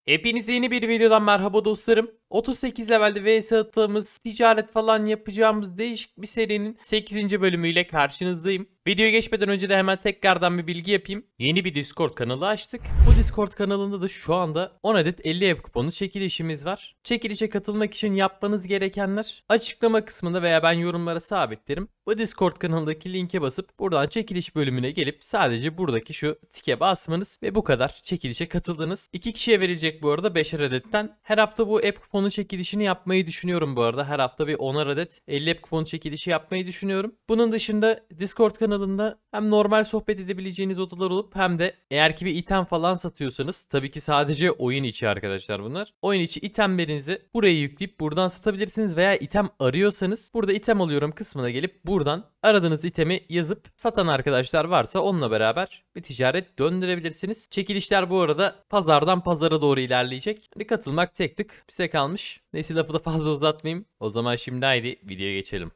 Hepinize yeni bir videodan merhaba dostlarım. 38 levelde vs attığımız, ticaret falan yapacağımız değişik bir serinin 8. bölümüyle karşınızdayım. Videoya geçmeden önce de hemen tekrardan bir bilgi yapayım. Yeni bir Discord kanalı açtık. Bu Discord kanalında da şu anda 10 adet 50 ev kuponu çekilişimiz var. Çekilişe katılmak için yapmanız gerekenler açıklama kısmında veya ben yorumlara sabitlerim. Bu Discord kanalındaki linke basıp buradan çekiliş bölümüne gelip sadece buradaki şu tike basmanız ve bu kadar, çekilişe katıldınız. 2 kişiye verilecek bu arada 5'er adetten. Her hafta bu app kuponu çekilişini yapmayı düşünüyorum bu arada. Her hafta bir 10'ar adet 50 app kuponu çekilişi yapmayı düşünüyorum. Bunun dışında Discord kanalında hem normal sohbet edebileceğiniz odalar olup hem de eğer ki bir item falan satıyorsanız, tabii ki sadece oyun içi arkadaşlar bunlar. Oyun içi itemlerinizi buraya yükleyip buradan satabilirsiniz veya item arıyorsanız burada item alıyorum kısmına gelip buradan aradığınız itemi yazıp satan arkadaşlar varsa onunla beraber bir ticaret döndürebilirsiniz. Çekilişler bu arada pazardan pazara doğru ilerleyecek. Hani katılmak tek tık bize kalmış. Neyse lafı da fazla uzatmayayım. O zaman şimdi haydi videoya geçelim.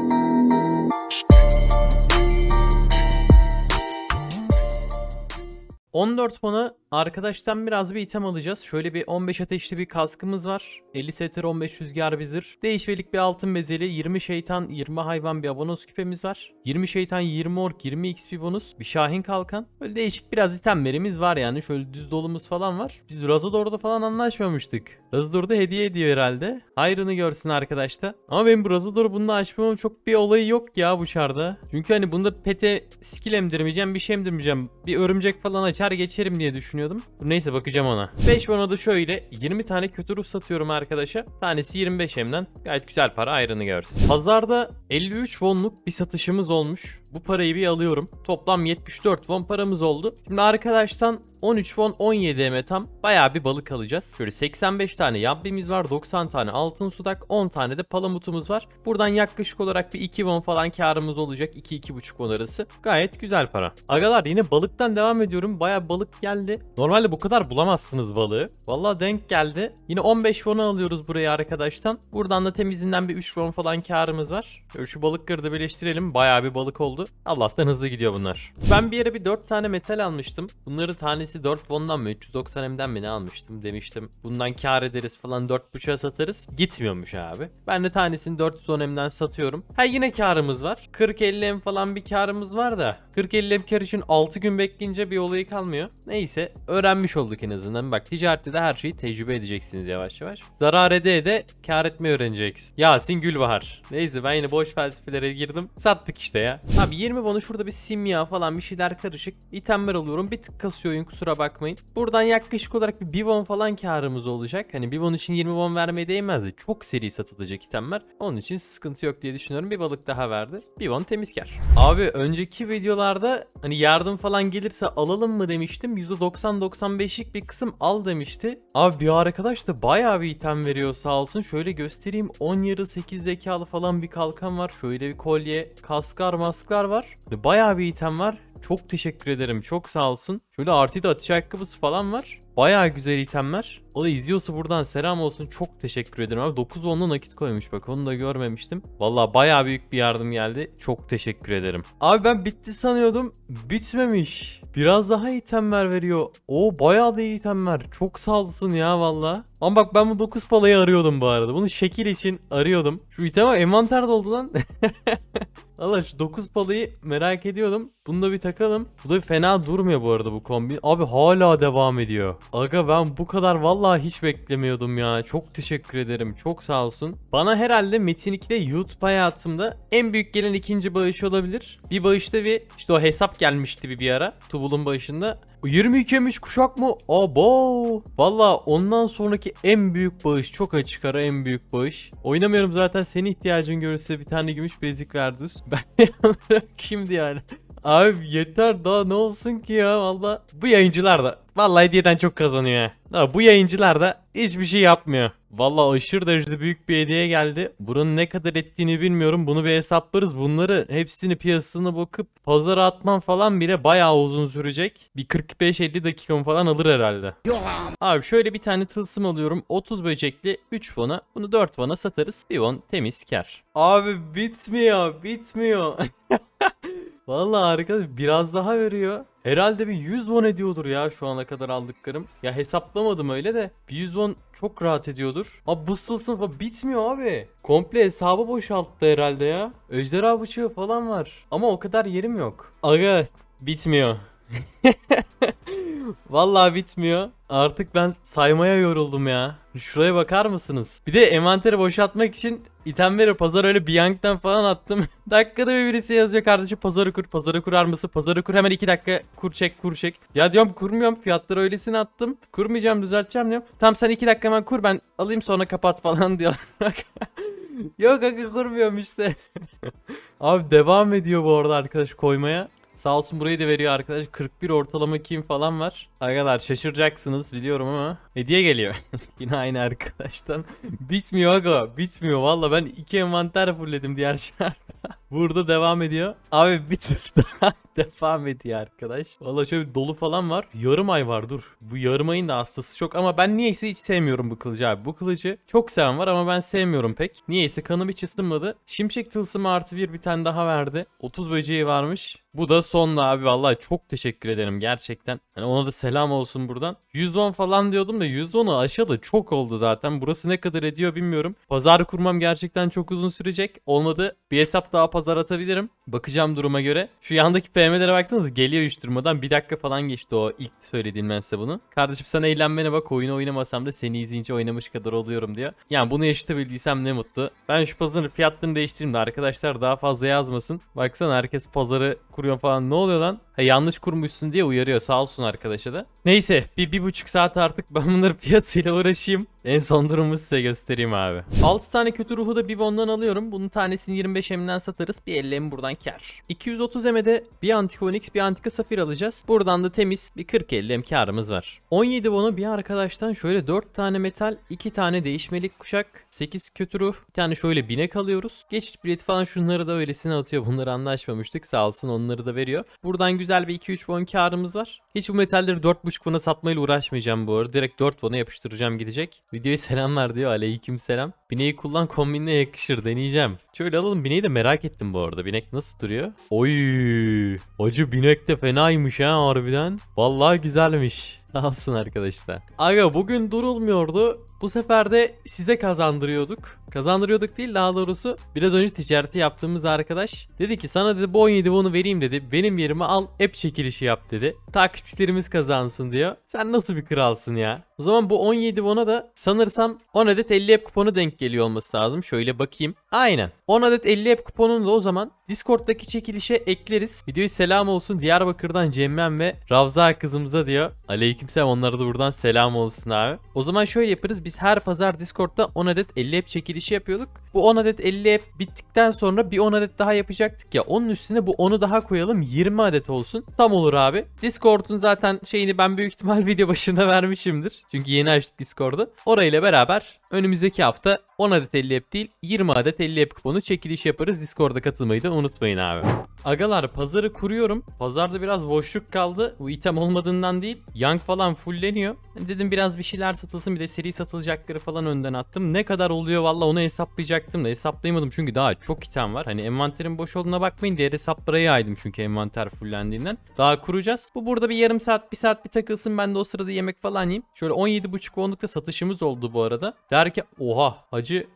14 fona arkadaştan biraz bir item alacağız. Şöyle bir 15 ateşli bir kaskımız var. 50 seter 15 rüzgar bir zırh. Değişmelik bir altın bezeli. 20 şeytan 20 hayvan bir abonos küpemiz var. 20 şeytan 20 ork 20 XP bonus. Bir şahin kalkan. Böyle değişik biraz itemlerimiz var yani. Şöyle düz dolumuz falan var. Biz Razador'da falan anlaşmamıştık. Razador'da hediye ediyor herhalde. Hayrını görsün arkadaş da. Ama benim bu Razador'u bununla açmamın çok bir olayı yok ya bu çarda. Çünkü hani bunda pete skill emdirmeyeceğim, bir şey emdirmeyeceğim. Bir örümcek falan açar geçerim diye düşünüyordum. Neyse bakacağım ona. 5 vana da şöyle 20 tane kötü ruh satıyorum arkadaşa. Tanesi 25 hemden. Gayet güzel para, ayrını görsün. Pazarda 53 wonluk bir satışımız olmuş. Bu parayı bir alıyorum. Toplam 74 won paramız oldu. Şimdi arkadaştan 13 won 17 heme tam bayağı bir balık alacağız. Şöyle 85 tane yabbimiz var. 90 tane altın sudak. 10 tane de palamutumuz var. Buradan yaklaşık olarak bir 2 won falan karımız olacak. 2-2,5 won arası. Gayet güzel para. Agalar yine balıktan devam ediyorum. Bayağı balık geldi. Normalde bu kadar bulamazsınız balığı. Vallahi denk geldi. Yine 15 won'u alıyoruz buraya arkadaştan. Buradan da temizinden bir 3 won falan karımız var. Şöyle şu balıkları da birleştirelim. Bayağı bir balık oldu. Allah'tan hızlı gidiyor bunlar. Ben bir yere bir 4 tane metal almıştım. Bunları tanesi 4 won'dan mı 390 M'den mi ne almıştım demiştim. Bundan kar ederiz falan, 4.5'a satarız. Gitmiyormuş abi. Ben de tanesini 410 M'den satıyorum. Ha yine karımız var. 40-50 M falan bir karımız var da 40-50 M kar için 6 gün bekleyince bir olayı kalmıyor. Neyse öğrenmiş olduk en azından. Bak ticarette de her şeyi tecrübe edeceksiniz yavaş yavaş. Zarar ede de kar etmeyi öğreneceksiniz. Yasin Gülbahar. Neyse ben yine boş felsefelere girdim. Sattık işte ya. Abi 20 won'u şurada bir simya falan bir şeyler karışık itemler alıyorum. Bir tık kasıyor oyun, kusura bakmayın. Buradan yaklaşık olarak bir 1 won falan karımız olacak. Hani 1 won için 20 won vermeye değmezdi. Çok seri satılacak itemler. Onun için sıkıntı yok diye düşünüyorum. Bir balık daha verdi. 1 won temiz kar. Abi önceki videolarda hani yardım falan gelirse alalım mı demiştim. %90-95'lik bir kısım al demişti. Abi bir arkadaş da bayağı bir item veriyor sağ olsun. Şöyle göstereyim. 10 yarı 8 zekalı falan bir kalkan var. Şöyle bir kolye, kaskar masklar var. Bayağı bir item var. Çok teşekkür ederim. Çok sağ olsun. Şöyle artı da atış ayakkabısı falan var. Bayağı güzel itemler. O da izliyorsa buradan selam olsun. Çok teşekkür ederim abi. 9 won'lu nakit koymuş bak. Onu da görmemiştim. Vallahi bayağı büyük bir yardım geldi. Çok teşekkür ederim. Abi ben bitti sanıyordum. Bitmemiş. Biraz daha itemler veriyor. O bayağı da iyi itemler. Çok sağ olsun ya vallahi. Ama bak ben bu 9 palayı arıyordum bu arada. Bunu şekil için arıyordum. Şu iteme envanter doldu lan. Allah şu 9 palayı merak ediyordum. Bunu da bir takalım. Bu da fena durmuyor bu arada bu kombi. Abi hala devam ediyor. Aga ben bu kadar vallahi hiç beklemiyordum ya. Çok teşekkür ederim. Çok sağ olsun. Bana herhalde Metin 2'de YouTube hayatımda en büyük gelen ikinci bağış olabilir. Bir bağışta bir işte o hesap gelmişti bir ara. Tubul'un bağışında. 22 M3 kuşak mı? Abo. Valla ondan sonraki en büyük bağış. Çok açık ara en büyük bağış. Oynamıyorum zaten, senin ihtiyacın görürse bir tane gümüş bilezik verdi. Ben kimdi yani? Abi yeter daha ne olsun ki ya valla. Bu yayıncılar da vallahi hediyeden çok kazanıyor ha. Bu yayıncılar da hiçbir şey yapmıyor. Vallahi aşırı derecede büyük bir hediye geldi. Bunun ne kadar ettiğini bilmiyorum. Bunu bir hesaplarız. Bunları hepsini piyasasına bakıp pazara atmam falan bile bayağı uzun sürecek. Bir 45-50 dakikamı falan alır herhalde. Abi şöyle bir tane tılsım alıyorum. 30 böcekli 3 won'a. Bunu 4 won'a satarız. 1 won temiz kar. Abi bitmiyor. Vallahi arkadaş biraz daha veriyor. Herhalde bir 100 won ediyordur ya şu ana kadar aldıklarım. Ya hesaplamadım öyle de. Bir 100 won çok rahat ediyordur. Abi bu sılsın falan bitmiyor abi. Komple hesabı boşalttı herhalde ya. Ejderha bıçağı falan var. Ama o kadar yerim yok. Aga bitmiyor. Vallahi bitmiyor. Artık ben saymaya yoruldum ya. Şuraya bakar mısınız? Bir de envanteri boşaltmak için itemleri pazar öyle Bianch'tan falan attım. Dakikada bir birisi yazıyor kardeşim pazarı kur. Pazarı kurar mısın? Pazarı kur hemen 2 dakika kur çek kur çek. Ya diyorum kurmuyorum fiyatları öylesine attım. Kurmayacağım düzelteceğim diyorum. Tamam sen 2 dakika hemen kur ben alayım sonra kapat falan diyor. Yok aga kurmuyorum işte. Abi devam ediyor bu arada arkadaş koymaya. Sağ olsun burayı da veriyor arkadaş. 41 ortalama kim falan var. Arkadaşlar şaşıracaksınız biliyorum ama hediye geliyor. Yine aynı arkadaştan. Bitmiyor aga. Bitmiyor. Valla ben 2 envanter fullledim diğer şartta. Burada devam ediyor. Abi bir tur daha devam ediyor arkadaş. Valla şöyle bir dolu falan var. Yarım ay var dur. Bu yarım ayın da hastası çok ama ben niyeyse hiç sevmiyorum bu kılıcı abi. Bu kılıcı çok seven var ama ben sevmiyorum pek. Niyeyse kanım hiç ısınmadı. Şimşek tılsımı artı bir tane daha verdi. 30 böceği varmış. Bu da sonla abi vallahi çok teşekkür ederim gerçekten. Yani ona da selam olsun buradan. 110 falan diyordum da 110'u aşağı çok oldu zaten. Burası ne kadar ediyor bilmiyorum. Pazar kurmam gerçekten çok uzun sürecek. Olmadı bir hesap daha pazar atabilirim. Bakacağım duruma göre. Şu yandaki PM'lere baksanıza geliyor hiç durmadan. 1 dakika falan geçti o ilk söylediğim ben size bunu. Kardeşim sen eğlenmene bak oyunu oynamasam da seni izleyince oynamış kadar oluyorum diyor. Yani bunu yaşatabildiysem ne mutlu. Ben şu pazarın fiyatlarını değiştireyim de arkadaşlar daha fazla yazmasın. Baksana herkes pazarı kuruyor falan. Ne oluyor lan? Ha, yanlış kurmuşsun diye uyarıyor. Sağ olsun arkadaşa da. Neyse bir buçuk saat artık ben bunların fiyatıyla uğraşayım. En son durumu size göstereyim abi. 6 tane kötü ruhu da bir bondan alıyorum. Bunun tanesini 25 M'den satarız. Bir 50 M buradan kar. 230 M'de bir Antika Onyx bir Antika Safir alacağız. Buradan da temiz bir 40-50 M karımız var. 17 Won'u bir arkadaştan şöyle 4 tane metal, 2 tane değişmelik kuşak, 8 kötü ruh, bir tane şöyle binek alıyoruz. Geçiş bileti falan şunları da öylesine atıyor. Bunları anlaşmamıştık. Sağ olsun onları da veriyor. Buradan güzel bir 2-3 won karımız var. Hiç bu metalleri 4.5 won'a satmayla uğraşmayacağım bu arada. Direkt 4 won'a yapıştıracağım gidecek. Videoya selamlar diyor. Aleyküm selam. Bineği kullan kombinle yakışır. Deneyeceğim. Şöyle alalım. Bineği de merak ettim bu arada. Binek nasıl duruyor? Oy. Acı binek de fenaymış ha harbiden. Vallahi güzelmiş. Sağ olsun arkadaşlar. Aga bugün durulmuyordu. Bu sefer de size kazandırıyorduk. Kazandırıyorduk değil daha doğrusu. Biraz önce ticareti yaptığımız arkadaş dedi ki sana dedi bu 17 won'u vereyim dedi. Benim yerime al app çekilişi yap dedi. Takipçilerimiz kazansın diyor. Sen nasıl bir kralsın ya? O zaman bu 17 won'a da sanırsam 10 adet 50 app kuponu denk geliyor olması lazım. Şöyle bakayım. Aynen. 10 adet 50 app kuponunu da o zaman Discord'daki çekilişe ekleriz. Videoyu selam olsun Diyarbakır'dan Cemmem ve Ravza kızımıza diyor. Aleykümselam onlara da buradan selam olsun abi. O zaman şöyle yaparız. Biz her pazar Discord'da 10 adet 50 app çekilişi yapıyorduk. Bu 10 adet 50 app bittikten sonra bir 10 adet daha yapacaktık ya. Onun üstüne bu 10'u daha koyalım. 20 adet olsun. Tam olur abi. Discord'un zaten şeyini ben büyük ihtimal video başında vermişimdir. Çünkü yeni açtık Discord'u. Orayla beraber önümüzdeki hafta 10 adet 50 app değil 20 adet 50 app kuponu çekiliş yaparız. Discord'da katılmayı da unutmayın abi. Agalar pazarı kuruyorum. Pazarda biraz boşluk kaldı. Bu item olmadığından değil. Young falan fullleniyor. Dedim biraz bir şeyler satılsın bir de seri satılacakları falan önden attım. Ne kadar oluyor valla onu hesaplayacaktım da hesaplayamadım çünkü daha çok item var. Hani envanterin boş olduğuna bakmayın diğer hesaplara yaydım çünkü envanter fullendiğinden. Daha kuracağız. Bu burada bir yarım saat bir saat bir takılsın ben de o sırada yemek falan yiyeyim. Şöyle 17,5 wonlukta satışımız oldu bu arada. Derken oha hacı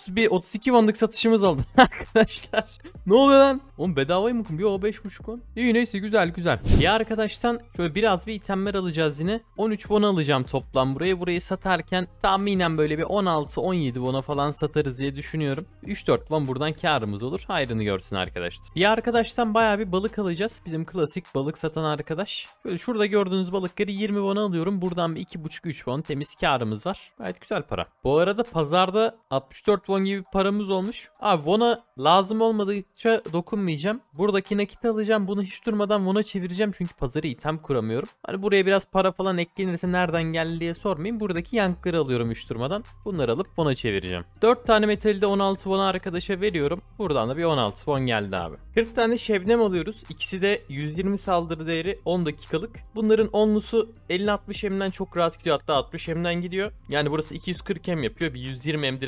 32 wonluk satışımız oldu arkadaşlar. Ne oluyor lan? Oğlum bedavayı mı? Yo 5,5 won. İyi neyse güzel. Bir arkadaştan şöyle biraz bir itemler alacağız yine. 13 won alacağım toplam buraya. Burayı satarken tahminen böyle bir 16-17 won'a falan satarız diye düşünüyorum. 3-4 won buradan karımız olur. Hayrını görsün arkadaşlar. Bir arkadaştan bayağı bir balık alacağız. Bizim klasik balık satan arkadaş. Böyle şurada gördüğünüz balıkları 20 won'a alıyorum. Buradan bir 2,5-3 won temiz karımız var. Gayet güzel para. Bu arada pazarda 64 won gibi paramız olmuş. Abi won'a lazım olmadıkça dokunmayacağım. Buradaki nakit alacağım. Bunu hiç durmadan won'a çevireceğim. Çünkü pazarı item kuramıyorum. Hani buraya biraz para falan eklenirse nereden geldi diye sormayın. Buradaki yankları alıyorum hiç durmadan. Bunları alıp won'a çevireceğim. 4 tane metali de 16 won'a arkadaşa veriyorum. Buradan da bir 16 won geldi abi. 40 tane şebnem alıyoruz. İkisi de 120 saldırı değeri 10 dakikalık. Bunların 10'lusu 50-60 M'den çok rahat gidiyor. Hatta 60 M'den gidiyor. Yani burası 240 M yapıyor. Bir 120 M direkt kar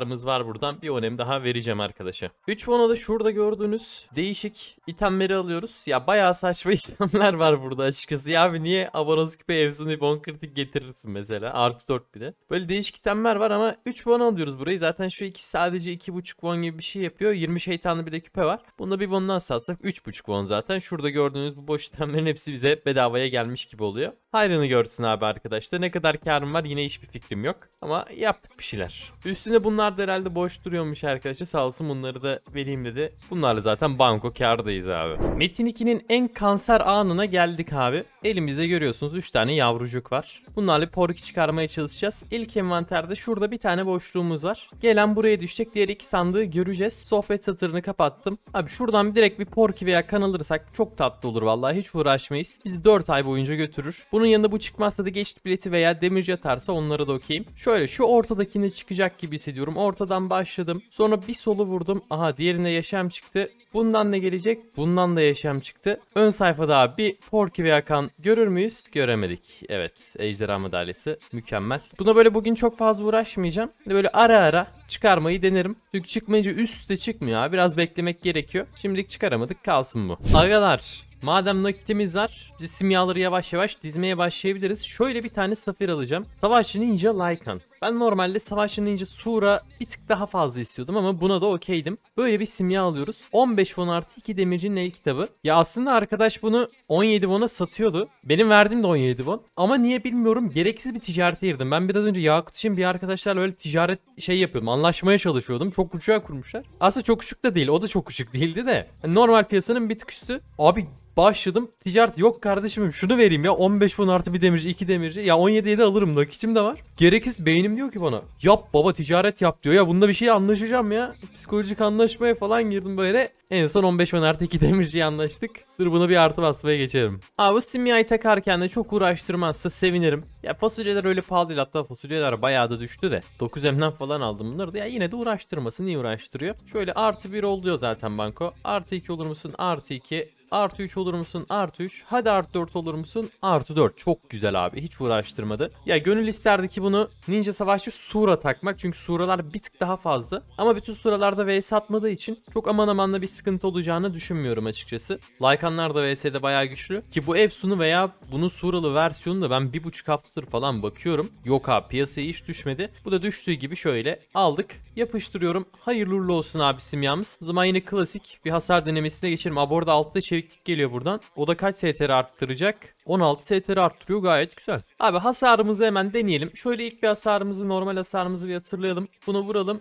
hasarımız var buradan. Bir onem daha vereceğim arkadaşa. 3 won'a da şurada gördüğünüz değişik itemleri alıyoruz. Ya bayağı saçma itemler var burada açıkçası. Ya abi niye abonos küpe efsane bon kritik getirirsin mesela. Artı 4 bir de. Böyle değişik itemler var ama 3 won alıyoruz burayı. Zaten şu ikisi sadece 2,5 won gibi bir şey yapıyor. 20 şeytanlı bir de küpe var. Bunda bir won'dan satsak 3,5 won zaten. Şurada gördüğünüz bu boş itemlerin hepsi bize bedavaya gelmiş gibi oluyor. Hayrını görsün abi arkadaşlar. Ne kadar karım var yine hiçbir fikrim yok. Ama yaptık bir şeyler. Üstüne bunlar da herhalde boş duruyormuş arkadaşlar. Sağ olsun bunları da vereyim dedi. Bunlarla zaten banko kârdayız abi. Metin 2'nin en kanser anına geldik abi. Elimizde görüyorsunuz 3 tane yavrucuk var. Bunlarla porki çıkarmaya çalışacağız. İlk envanterde şurada bir tane boşluğumuz var. Gelen buraya düşecek. Diğer iki sandığı göreceğiz. Sohbet satırını kapattım. Abi şuradan direkt bir porki veya kan alırsak çok tatlı olur vallahi. Hiç uğraşmayız. Bizi 4 ay boyunca götürür. Bunun yanında bu çıkmazsa da geçit bileti veya demirci atarsa onları da okeyim. Şöyle şu ortadakini çıkacak gibi hissediyorum. Ortadan başladım. Sonra bir solu vurdum. Aha diğerinde yaşam çıktı. Bundan ne gelecek? Bundan da yaşam çıktı. Ön sayfada abi bir porki veya kan görür müyüz? Göremedik. Evet. Ejderha madalyası. Mükemmel. Buna böyle bugün çok fazla uğraşmayacağım. Böyle ara ara çıkarmayı denerim. Çünkü çıkmayınca üst üste çıkmıyor abi. Biraz beklemek gerekiyor. Şimdilik çıkaramadık. Kalsın bu. Agalar. Madem nakitimiz var, biz simyaları yavaş yavaş dizmeye başlayabiliriz. Şöyle bir tane safir alacağım. Savaşçı Ninja Lycan. Ben normalde Savaşçı Ninja Sura bir tık daha fazla istiyordum ama buna da okeydim. Böyle bir simya alıyoruz. 15 won artı 2 demircinin el kitabı. Ya aslında arkadaş bunu 17 won'a satıyordu. Benim verdiğim de 17 won. Ama niye bilmiyorum gereksiz bir ticarete girdim. Ben biraz önce Yakut için bir arkadaşlarla öyle ticaret yapıyordum. Anlaşmaya çalışıyordum. Çok uçuğa kurmuşlar. Aslında çok uçuk da değil. O da çok uçuk değildi de. Yani normal piyasanın bir tık üstü. Abi başladım. Ticaret yok kardeşim şunu vereyim ya 15 won artı bir demirci 2 demirci ya 17'ye de alırım nakitim de var. Gereksiz beynim diyor ki bana yap baba ticaret yap diyor ya bunda bir şey anlaşacağım ya. Psikolojik anlaşmaya falan girdim böyle. En son 15 won artı 2 demirciye anlaştık. Dur bunu bir artı basmaya geçelim. Abi simyayı takarken de çok uğraştırmazsa sevinirim. Ya fasulyeler öyle pahalı değil hatta fasulyeler bayağı da düştü de. 9M'den falan aldım bunları da ya yine de uğraştırmasın niye uğraştırıyor. Şöyle artı 1 oluyor zaten banko. Artı 2 olur musun artı 2. Artı 3 olur musun? Artı 3. Hadi artı 4 olur musun? Artı 4. Çok güzel abi. Hiç uğraştırmadı. Ya gönül isterdi ki bunu Ninja Savaşçı Sura takmak. Çünkü Suralar bir tık daha fazla. Ama bütün Suralarda VS atmadığı için çok aman aman da bir sıkıntı olacağını düşünmüyorum açıkçası. Lycanlar da VS'de bayağı güçlü. Ki bu Efsun'u veya bunun Suralı versiyonu da ben 1,5 haftadır falan bakıyorum. Yok abi piyasaya hiç düşmedi. Bu da düştüğü gibi şöyle aldık. Yapıştırıyorum. Hayırlı uğurlu olsun abi simyamız. O zaman yine klasik bir hasar denemesine geçelim. Abi orada altta çeviklik geliyor buradan. O da kaç STR arttıracak? 16 STR arttırıyor gayet güzel. Abi hasarımızı hemen deneyelim. Şöyle ilk bir hasarımızı normal hasarımızı bir hatırlayalım. Bunu vuralım.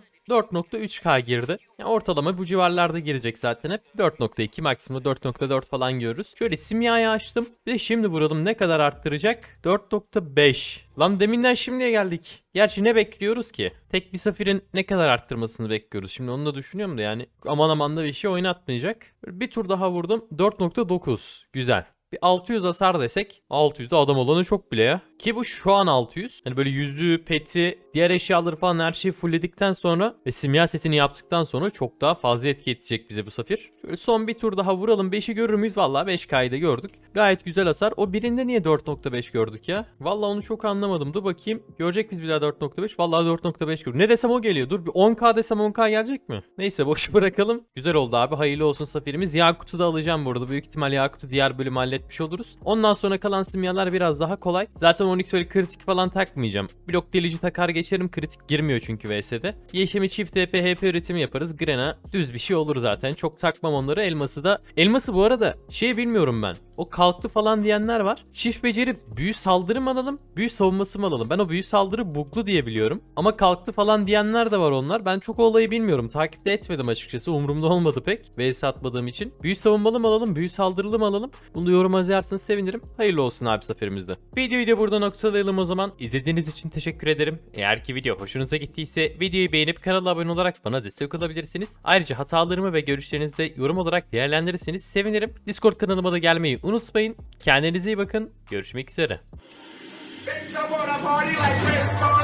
4.3K girdi. Yani ortalama bu civarlarda girecek zaten hep. 4.2 maksimum 4.4 falan görürüz. Şöyle simyayı açtım. Ve şimdi vuralım ne kadar arttıracak? 4.5. Lan deminden şimdiye geldik. Gerçi ne bekliyoruz ki? Tek bir safirin ne kadar arttırmasını bekliyoruz. Şimdi onu da düşünüyorum da yani aman aman da bir şey oynatmayacak. Bir tur daha vurdum. 4.9. Güzel. Bir 600 hasar desek 600'de adam olanı çok bile ya. Ki bu şu an 600. Hani böyle yüzüğü, peti, diğer eşyaları falan her şeyi fullledikten sonra ve simya setini yaptıktan sonra çok daha fazla etki edecek bize bu safir. Şöyle son bir tur daha vuralım. 5'i görür müyüz? Valla 5K'yı da gördük. Gayet güzel hasar. O birinde niye 4.5 gördük ya? Valla onu çok anlamadım. Dur bakayım. Görecek biz bir daha 4.5. Valla 4.5 gördük. Ne desem o geliyor. Dur bir 10K desem 10K gelecek mi? Neyse boş bırakalım. Güzel oldu abi. Hayırlı olsun safirimiz. Yakut'u da alacağım burada. Büyük ihtimal Yakut'u diğer bölüm halletmiş oluruz. Ondan sonra kalan simyalar biraz daha kolay. Zaten 12 öyle kritik falan takmayacağım. Blok delici takar geçerim. Kritik girmiyor çünkü VS'de. Yeşimi çift HP HP üretimi yaparız. Grena düz bir şey olur zaten. Çok takmam onları. Elması da. Elması bu arada bilmiyorum ben. O kalktı falan diyenler var. Çift beceri büyü saldırı mı alalım? Büyü savunması mı alalım? Ben o büyü saldırı buglu diye biliyorum. Ama kalktı falan diyenler de var onlar. Ben çok o olayı bilmiyorum. Takipte etmedim açıkçası. Umurumda olmadı pek. VS atmadığım için. Büyü savunmalı mı alalım? Büyü saldırılı mı alalım? Bunu da yoruma yazarsanız sevinirim. Hayırlı olsun abi zaferimizde. Videoyu da burada noktalayalım o zaman. İzlediğiniz için teşekkür ederim. Eğer ki video hoşunuza gittiyse videoyu beğenip kanala abone olarak bana destek olabilirsiniz. Ayrıca hatalarımı ve görüşlerinizi de yorum olarak değerlendirirseniz sevinirim. Discord kanalıma da gelmeyi unutmayın. Kendinize iyi bakın. Görüşmek üzere.